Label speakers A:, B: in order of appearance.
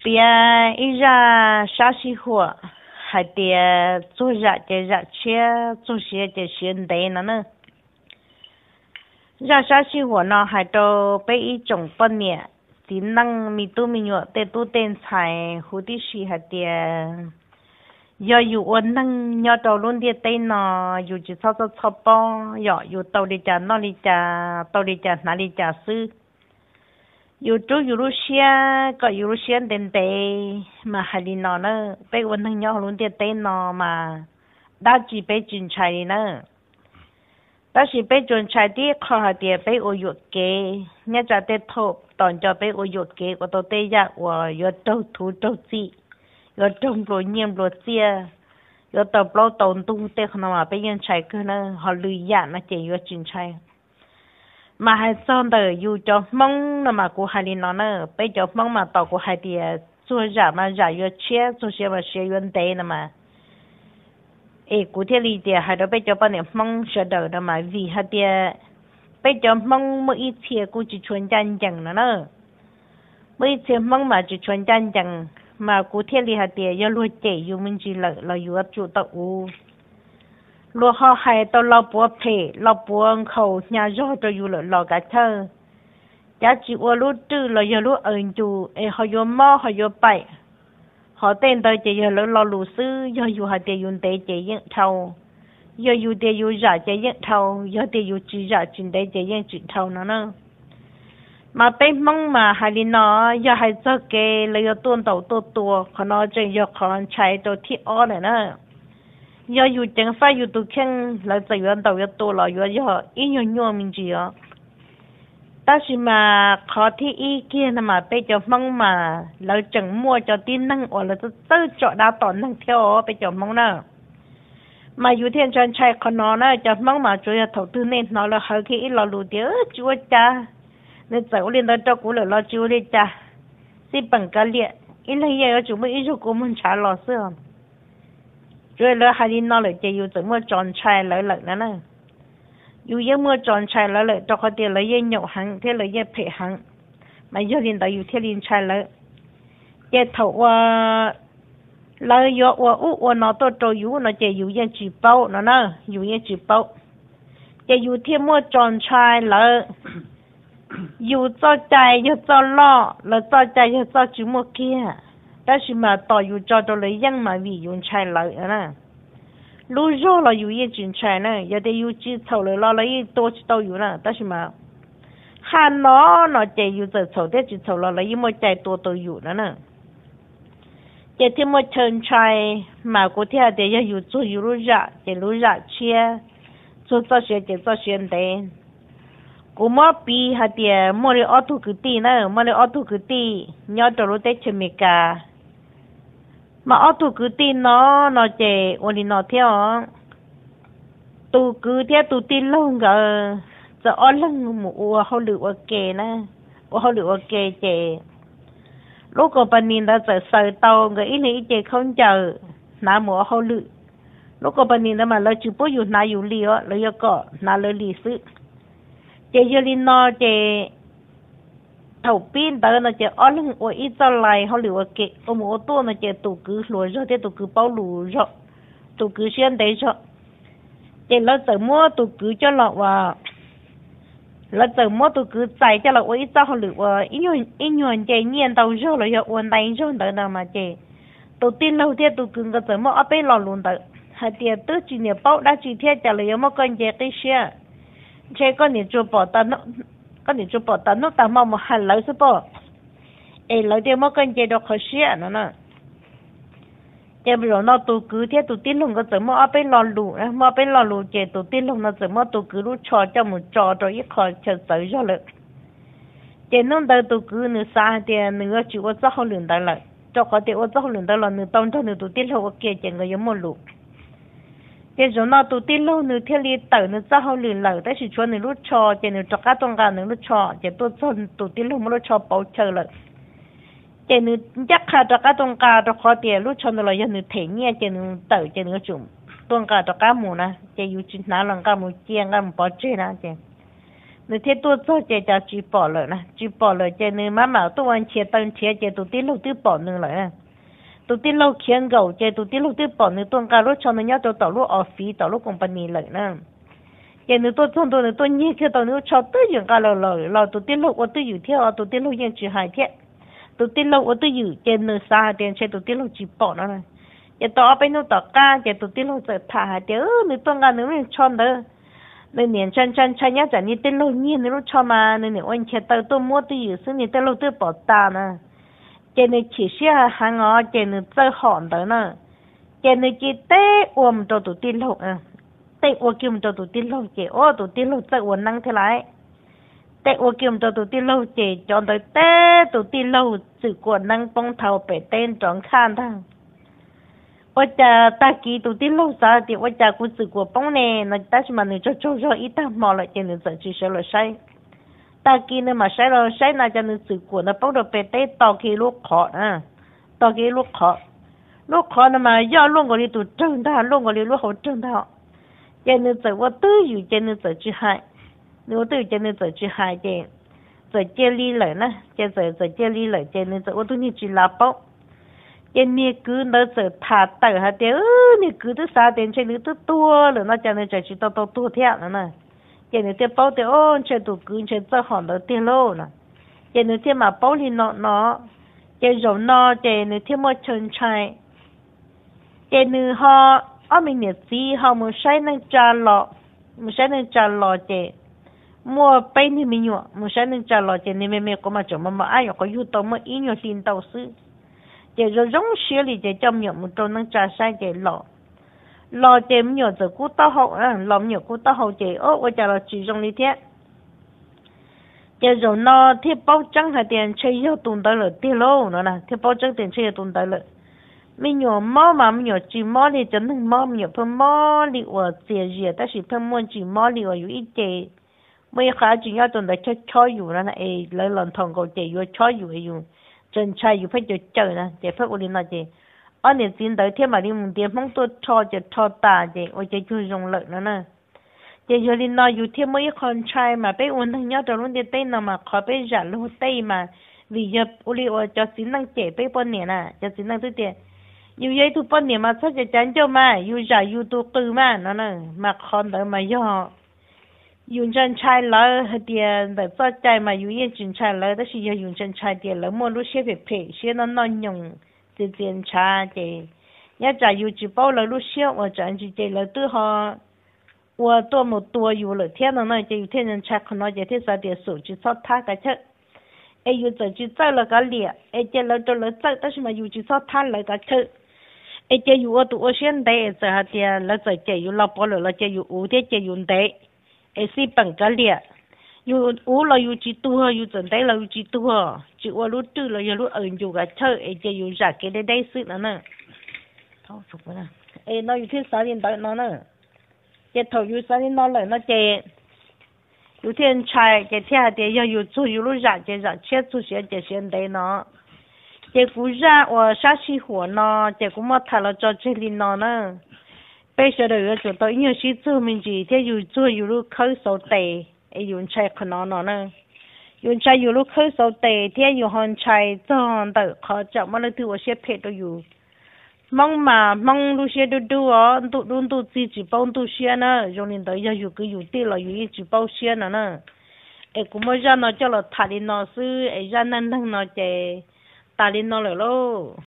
A: 别一家啥时候还得做热的热切，做些的现代呢？热啥时候呢？还都被一种不年，只能米都米药得都点菜，或者是还得。要有我能要到论的对呢，有就操包，要有到里家哪里家，到里家哪里家是，有做有路线，个有路线等等，嘛还里呢，被我能要论的对呢嘛，大致被准菜呢，但是被准菜的靠下的被我有给，人家的头当着被我有给，我都得呀，我要都土都子。有种罗nhiễm罗chia有tập lo tồn tu tê không mà bây giờ chạy cái nó họ lười nhát nó chỉ có chuyện chạy mà hay xong đời yêu cho mong mà của hai đứa nó bây giờ mong mà tàu của hai đứa做啥嘛啥有切做些嘛些原地的嘛诶古天里的还都bây giờ bao nhiêu mong sợ đời đó mà vì hai đứa bây giờ mong mỗi次cũng chỉ chuyên tranh chẳng nữa mỗi次mong mà chỉ chuyên tranh chẳng mà cụ thể là để cho lúa chế yêu mình chỉ là yêu chủ tạo u lúa họ hay tao lau bùa phê lau bùa khẩu nhà gió cho yêu là cả thơ giá trị u lúa trừ là yêu lúa ẩn chủ họ yêu mò họ yêu bậy họ tên tới chỉ yêu lúa lúa sư yêu họ để dùng để chế những thầu yêu để yêu giả chế những thầu yêu để yêu chỉ giả chính để chế những chính thầu nữa mà bên mong mà hai đứa nó giờ hai giờ cái lấy tuôn đầu tua còn nó chỉ giờ còn chạy đầu thiết ó này nữa giờอยู่จังไฟอยู่ตัวแข็งแล้วจะอยู่đầuตัวเราอยู่อีหยmình chỉ ó但是mà khó thì ý kia mà bây giờ mong màเราchẳng mua cho tin năng hoặc là tự chọn đa tổn năng theo bây giờ mong nữa màอยู่thiên chân chạy còn nó cho mong mà chủ yếu đầu tư nên nó là hơi cái lo lụt tiếc chúa cha nên cháu lên đó cho cô là lo chiếu đi cha xin bằng cái liệt in là giờ chúng mình ít cô muốn trả lo xưa rồi là hai đứa nó lại chỉ yêu từng mua tròn chai lại nữa nè yêu yêu mua tròn chai lại cho họ tiền lấy nhậu hàng thế lấy phê hàng mà giờ lên đó yêu thế lên chai lại cái thầu lại yêu nó to yêu nó chỉ yêu yên chỉ bao nó nè yêu yên chỉ bao cái yêu thêm mua tròn chai lạiอยู่เจ้าใจอยู่เจ้าล่อแล้วเจ้าใจอยู่เจ้าจุโมเกียแต่是嘛ต่ออยู่จอตัวเลยยังมาวิยุนใช่เลยนะรู้ย่อเราอยู่ยี่จุนใช่นะอย่าได้อยู่จีเท่าเลยเราเลยตัวจีโตอยู่นะแต่是嘛หันล้อเนาะใจอยู่เจ้าเท่าแต่จีเท่าเราเลยยี่โมใจตัวอยู่นะนะเจ้าที่โมเชิญชัยมากูที่เดียอยู่做อยู่รู้จักเจ้ารู้จักเชีย做这些เจ้า这些的กูมอปีฮัดเดียมอเลยออทุกตีนะมอเลยออทุกตียอดตัวรู้ได้เชมิกามาออทุกตีเนาะเนาะเจวันนี้เนาะเที่ยวตูคือเที่ยวตูตีลงก็จะอ้อลงหมูเขาหรือว่าเกนะว่าเขาหรือว่าเกเจลูกกับปนินเราจะใส่เตาก็อีนี่เจเขาเจอหน้าหมูเขาหรือลูกกับปนินเรามาเราจุบอยู่หน้าอยู่เลี้ยวเราอยากก็หน้าเลยลีซื้อเจยลินนอเจเท่าปีนเตอร์นเจอ้อลงว่าอีเจ้าไลเขาหรือว่าเกะโอโมตัวนะเจตุกือหลัวเจาะตุกือเป้าหลัวเจาะตุกือเชียนเดเจาะเจเราจะมั่วตุกือเจ้าหลอกว่าเราจะมั่วตุกือใจเจ้าหลอกว่าอีเจ้าเขาหรือว่าอีหยวนเจเงียนเตาเจาะเลยอวนใดเจาะเตอร์นะมาเจตุตีนเราเทียตุกือก็จะมั่วเอาไปหล่อลุนเตอร์หาเทียตื้อจีเนี่ยเป้าได้จีเทียจะเลยมั่วกันเจกิเชียเช่ก็เนี่ยจูบตาโนก็เนี่ยจูบตาโนตามมาหันเลยสิปะเราเดี๋ยวมากันเจดอกเขาเสียนั่นน่ะเจ้าเราเนาะตัวกือเที่ยตัวตีนลงก็จะมาเอาไปหล่อลูนะมาไปหล่อลูเจตัวตีนลงน่ะจะมาตัวกือรู้ชอเจ้าหมูจอตัวอีคอเฉยๆจะเลยเจนุ่งเดินตัวกือเนื้อซาเดียเนื้อจิ๋วจะเขาเหลืองได้เลยเจ้าเขาเดี๋ยวจะเขาเหลืองได้เลยเนื้อต้นเท่าเนื้อตัวตีนเราก็เกจเงยยังไม่ลูเจ้าเราตัวตีนเราเนื้อเที่ยวลีเต๋อเนื้อจะเขาเหลืองเลยแต่สิชวนเนื้อรู้ชอเจ้าเนื้อจักรตรงกลางเนื้อรู้ชอเจ้าตัวต้นตัวตีนเราไม่รู้ชอเป่าเฉยเลยเจนึยักษ์ขาดกาตรงกาตะคอเตียรู้ชนอะไรยันนึเถียงเนี่ยเจนึเต๋อเจนึจุ่มตรงกาตะกาหมูนะเจอยู่จินน้าหลังกาหมูเจียงกาหมูปอเจนะเจ nếu thế tôi cho chị cho chị bỏ rồi nè chị bỏ rồi chị nếu mà tôi ăn chia tân chia chị tôi tiếc lâu tiếc bỏ nữa rồi tôi tiếc lâu khiến gầu chị tôi tiếc lâu tiếc bỏ nữa tôi cả lúc cho nó nhớ tôi tàu lúc office tàu lúc company lại nè chị nếu tôi thôn tôi nếu tôi nhớ cái tàu nếu cho tới những cái lời tôi tiếc lâu tôiอยู่theo tôi tiếc lâu những chuyện hại thiệt tôi tiếc lâu tôiอยู่chị nếu xa tiền chị tôi tiếc lâu chị bỏ nó này chị tao bên nó tao ca chị tôi tiếc lâu sẽ thả hại thiệt nếu tôi cả nếu mình cho nữa nên niệm chân nhá chẳng như tên lâu nhiên nếu cho mà nên niệm anh chết tôi mua tôi giữ xin thì tên lâu tôi bỏ ta nè cho nên chỉ xe hàng ngõ cho nên chơi hòn đó nè cho nên chỉ té ôm cho tụi tin lâu à té ôm kim cho tụi tin lâu chị ô tụi tin lâu chơi ôm năng thế lại té ôm kim cho tụi tin lâu chị chọn tới té tụi tin lâu sự quần năng bông thầu bể tên tròn khan thằngว่าจะตากีตัวที่ลูกสาวที่ว่าจะกูสึกว่าป้องเนี่ยนะแต่ฉันมันจะโจ้อีตามอเลยจะนึกจะชิเชลใช้ตากีเนี่ยมาใช้เราใช้น่าจะนึกสึกว่านะป้องเราไปเตะต่อกีลูกขอนะต่อกีลูกขอนะมาย่อล่วงกว่านี้ตัวเจ้าได้ล่วงกว่านี้ลูกเขาเจ้าได้จะนึกจะว่าตื้ออยู่จะนึกจะชิหายนึกว่าตื้อจะนึกจะชิหายจะเจลีเลยนะจะเจลีเลยจะนึกจะว่าตัวนี้จีลาป๊อกยังนี่คือเราจะถ่าเต๋อฮะเดี๋ยวนี่คือตัวสาเด่นใช่หรือตัวหรือน่าจะในใจชิตตัวเทียนนะยังนี่เทียบเป้าเดี๋ยวใช่ตัวกืนใช่เจ้าของเราเทียโลนะยังนี่เทียบมาเป้าลีนอยังรอนอยังนี่เทียบมาเชิญชัยยังนี่ฮะอ้อมีเนี่ยสิฮะมันใช้ในจานหล่อเจมัวไปนี่มีอยู่มันใช้ในจานหล่อเจนี่ไม่ก็มาจมาอ้ายก็อยู่ตัวมาอีอยู่ลินเตาซื้อchỉ rồi giống xíu thì chỉ trong nhiều một trâu năng trà sai chỉ lò chỉ nhiều giờ cú tao hậu lòng nhiều cú tao hậu chỉ ở chả là chỉ trong lý thế chỉ rồi nó thiết bao trắng hay tiền chơi yêu tuần tới là tiêu lô nữa nè thiết bao trắng tiền chơi tuần tới là mình nhiều mò mà mình nhiều chỉ mò thì chẳng thằng mò nhiều phân mò thì ở tiền gì ta chỉ phân muốn chỉ mò thì ở ít chỉ mấy khá chỉ nhau tuần tới chơiอยู่นั่นน่ะเลยหล่อนทองก็chỉอยู่chơiอยู่chân traiอยู่เพื่อเจอนะเจ้าเพื่ออุลินนะเจ้อันนี้สินเดียวเทียมมาดิมึงเดียวมึงตัวชอจะชอตาเจ้โอ้เจ้าช่วยรงเลยนะเจ้าอยู่ลินนะอยู่เทียมไม่คนชายมาไปอุ่นทั้งยอดตรงเดียวเต้นมาขอไปจัดลูกเต้มาวิญญาอุลิว่าจะสินนั่งเจ้ไปปนเนี่ยนะจะสินนั่งตัวเจ้อยู่ยัยทุกปนเนี่ยมาสักจะจันเจ้ามาอยู่จ่ายอยู่ตัวปืนมานะมาคอนเดิมมาย่อ用真菜了，那点在做菜嘛，有些真菜了，但是要用真菜点了，莫路些配，些那用这真菜的，要在有只包了路些，我真是这了都好，我多么多有了，天呐，那就有天人菜可能就天啥点手机炒他个吃，哎有这就走了个脸，哎这了走了走，但是嘛有就炒他了个吃。哎，这有我都我现在这下点了这有老包了，这有五点这用的。ไอ้สิปังกะเลียอยู่อู้เราอยู่จีตัวอยู่จนได้เราอยู่จีตัวจีว่ารู้ตื้อเราอย่ารู้อยู่กับเธอไอ้จะอยู่จากแกได้ซื้อนั่นน่ะเท่าสุกนะไอ้เราอยู่ที่สาลินตอนนั้นน่ะเจ้าถอยอยู่สาลินนอนเลยนะเจ้อยู่ที่ชายเจ้าที่หาเจ้าอยู่จู่อยู่รู้จักเจ้าเชื่อจู่เสียเจ้าเสียได้เนาะเจ้ากูจะว่าชาชีหัวเนาะเจ้ากูมาถ่ายเราจอเจลินนอนน่ะbây giờ đời chúng tôi nhiều sĩ做mình gì thế dù做有lúc khởi sầu tệ ấy dùng chạy khẩn nó nè dùng chạy有lúc khởi sầu tệ thế有hòn chạy cho đỡ khó chậm mà lấy từ ở xe phê tôiอยู่mong lúc xe đu tụ chỉ bao tụ xe nè dùng đến tới giờอยู่cứอยู่tiền làอยู่chỉ bao xe nè ấy cũng mới ra nó cho là thà đi nó sư ấy ra nên thằng nó chạy ta đi nó rồi lo